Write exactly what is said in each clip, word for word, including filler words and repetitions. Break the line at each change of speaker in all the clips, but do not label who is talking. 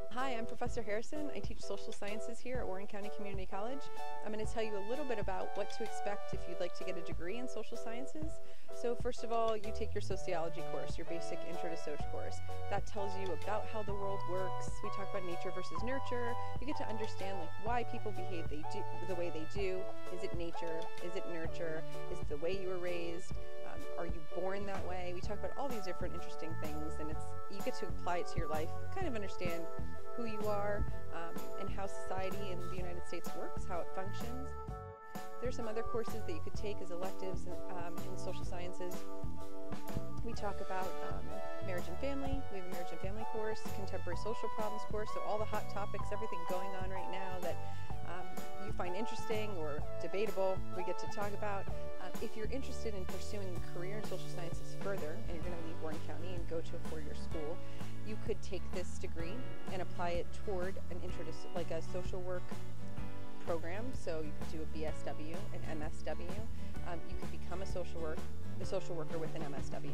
Hi, I'm Professor Harrison. I teach social sciences here at Warren County Community College. I'm going to tell you a little bit about what to expect if you'd like to get a degree in social sciences. So first of all, you take your sociology course, your basic intro to social course. That tells you about how the world works. We talk about nature versus nurture. You get to understand like why people behave they do the way they do. Is it nature? Is it nurture? Is it the way you were raised? Um, are you born that way? We talk about all these different interesting things, and it's you get to apply it to your life, kind of understand who you are um, and how society in the United States works, how it functions. There's some other courses that you could take as electives um, in social sciences. We talk about um, marriage and family. We have a marriage and family course, contemporary social problems course, so all the hot topics, everything going on right now that um, you find interesting or debatable, we get to talk about. Um, if you're interested in pursuing a career in social sciences further, and you're going to leave Warren County and go to a four-year school, you could take this degree and apply it toward an intro to like a social work program. So you could do a B S W, an M S W. Um, you could become a social work, a social worker with an M S W.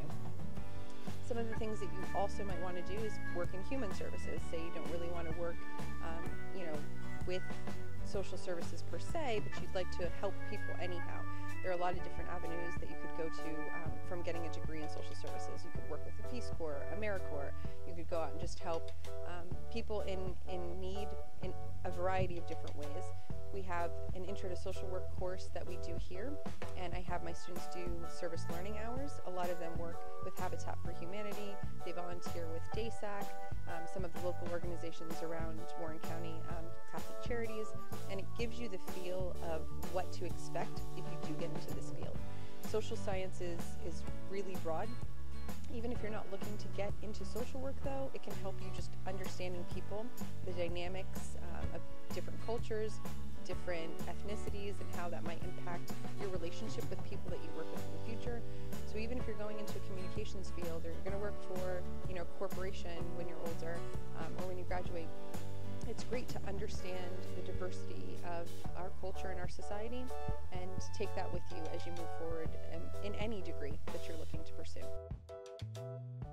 Some of the things that you also might want to do is work in human services. Say you don't really want to work, um, you know, with social services per se, but you'd like to help people anyhow. There are a lot of different avenues that you could go to um, from getting a degree in social services. You could work with the Peace Corps, AmeriCorps. You could go out and just help um, people in, in need in a variety of different ways. We have an Intro to Social Work course that we do here, and I have my students do service learning hours. A lot of them work with Habitat for Humanity. They volunteer with D A S A C, um, some of the local organizations around Warren County, um, Catholic Charities, and it gives you the feel of what to expect if you do get into this field. Social sciences is really broad. Even if you're not looking to get into social work though, it can help you just understanding people, the dynamics um, of different cultures, different ethnicities, and how that might impact your relationship with people that you work with in the future. So even if you're going into a communications field, or you're going to work for, you know, a corporation when you're older, um, or when you graduate, it's great to understand the diversity of our culture and our society, and take that with you as you move forward in, in any degree that you're looking to pursue.